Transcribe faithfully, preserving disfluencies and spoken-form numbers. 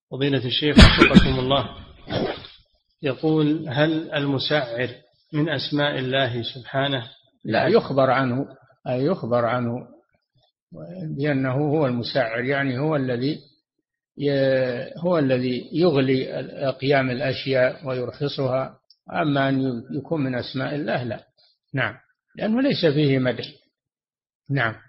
فضيلة الشيخ وفقكم الله، يقول: هل المسعر من أسماء الله سبحانه؟ لا، يخبر عنه، أي يخبر عنه بأنه هو المسعر، يعني هو الذي هو الذي يغلي قيام الأشياء ويرخصها. أما أن يكون من أسماء الله لا. نعم، لأنه ليس فيه مدح. نعم.